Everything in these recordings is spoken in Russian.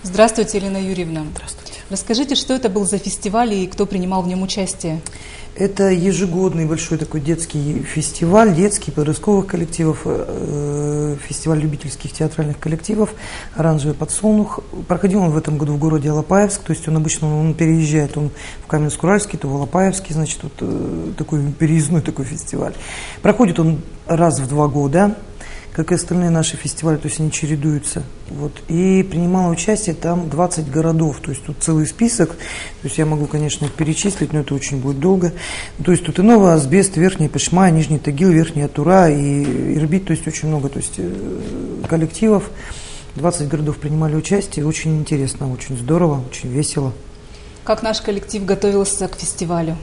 Здравствуйте, Елена Юрьевна. Здравствуйте. Расскажите, что это был за фестиваль и кто принимал в нем участие? Это ежегодный большой такой детский фестиваль, детский, подростковых коллективов, фестиваль любительских театральных коллективов «Оранжевый подсолнух». Проходил он в этом году в городе Алапаевск, то есть он обычно переезжает, он в Каменск-Уральский, то в Алапаевский, значит, вот такой переездной такой фестиваль. Проходит он раз в 2 года, как и остальные наши фестивали, то есть они чередуются. Вот. И принимало участие там 20 городов, то есть тут целый список, то есть я могу, конечно, их перечислить, но это очень будет долго. То есть тут и Новый Азбест, Верхний Пышма, Нижний Тагил, Верхняя Тура и Ирбит, то есть очень много, то есть коллективов, 20 городов принимали участие, очень интересно, очень здорово, очень весело. Как наш коллектив готовился к фестивалю?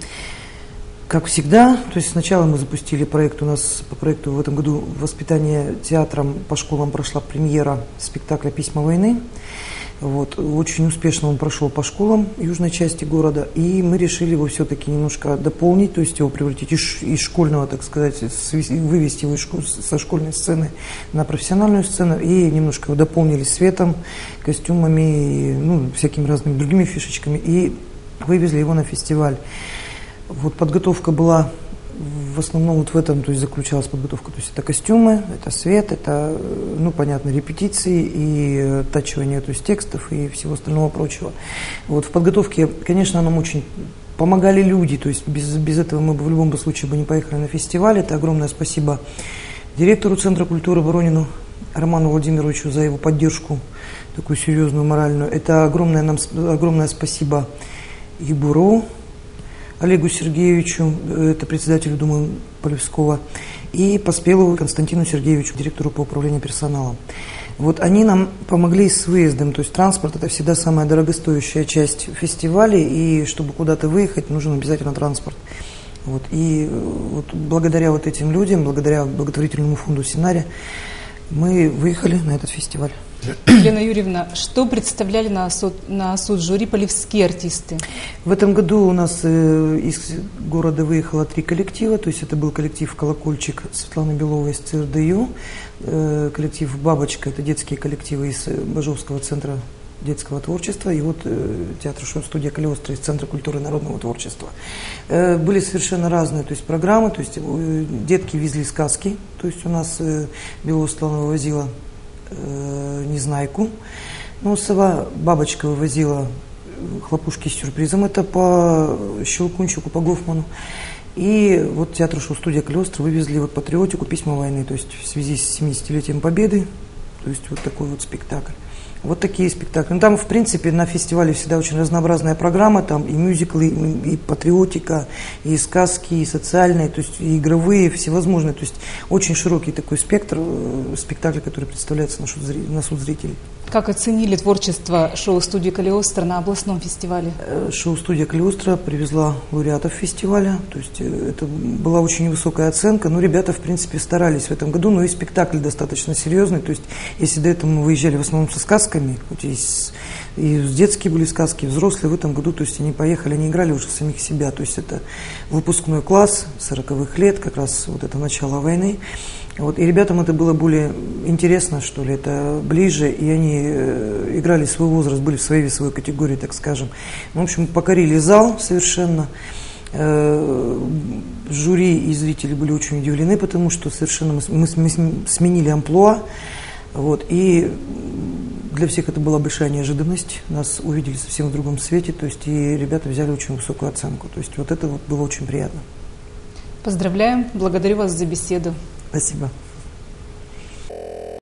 Как всегда, то есть сначала мы запустили проект, у нас по проекту в этом году «Воспитание театром» по школам прошла премьера спектакля «Письма войны». Вот, очень успешно он прошел по школам южной части города, и мы решили его все-таки немножко дополнить, то есть его превратить из школьного, так сказать, вывести его со школьной сцены на профессиональную сцену, и немножко его дополнили светом, костюмами, и, всякими разными другими фишечками, и вывезли его на фестиваль. Вот подготовка была в основном вот в этом, то есть заключалась подготовка, то есть это костюмы, это свет, это, понятно, репетиции и оттачивание, то есть текстов и всего остального прочего. Вот в подготовке, конечно, нам очень помогали люди, то есть без этого мы бы в любом случае бы не поехали на фестиваль. Это огромное спасибо директору Центра культуры Воронину Роману Владимировичу за его поддержку, такую серьезную, моральную. Это огромное спасибо Ебуру Олегу Сергеевичу, это председателю Думы Полевского, и Поспелову Константину Сергеевичу, директору по управлению персоналом. Вот они нам помогли с выездом, то есть транспорт – это всегда самая дорогостоящая часть фестиваля, и чтобы куда-то выехать, нужен обязательно транспорт. Вот, и вот благодаря вот этим людям, благодаря благотворительному фонду «Синария», мы выехали на этот фестиваль. Елена Юрьевна, что представляли на суд жюри полевские артисты? В этом году у нас из города выехало 3 коллектива, то есть это был коллектив «Колокольчик» Светланы Беловой из ЦРДЮ, коллектив «Бабочка», это детские коллективы из Бажовского центра детского творчества, и вот театр «Шоу-студия Калиостро» из Центра культуры и народного творчества. Были совершенно разные, то есть программы, то есть детки везли сказки, то есть у нас Белова Светлана вывозила «Незнайку». Сова Бабочка вывозила «Хлопушки с сюрпризом», это по Щелкунчику, по Гофману. И вот театр «Шоу-студия Калиостро» вывезли вот «Патриотику. Письма войны», то есть в связи с 70-летием Победы, то есть вот такой вот спектакль. Вот такие спектакли. Там, в принципе, на фестивале всегда очень разнообразная программа, там и мюзиклы, и патриотика, и сказки, и социальные, то есть и игровые, всевозможные. То есть очень широкий такой спектр спектаклей, который представляется на суд зрителей. Как оценили творчество шоу-студии «Калиостро» на областном фестивале? Шоу-студия «Калиостро» привезла лауреатов фестиваля, то есть это была очень высокая оценка, но ребята, в принципе, старались в этом году, но и спектакль достаточно серьезный, то есть если до этого мы выезжали в основном со сказками, хоть и детские были сказки, и взрослые, в этом году, то есть они поехали, они играли уже самих себя, то есть это выпускной класс 40-х лет, как раз вот это начало войны. Вот, и ребятам это было более интересно, что ли, это ближе, и они играли свой возраст, были в своей весовой категории, так скажем. В общем, покорили зал совершенно. Жюри и зрители были очень удивлены, потому что совершенно мы сменили амплуа. Вот, и для всех это была большая неожиданность. Нас увидели совсем в другом свете, то есть и ребята взяли очень высокую оценку. То есть вот это вот было очень приятно. Поздравляем, благодарю вас за беседу. Спасибо.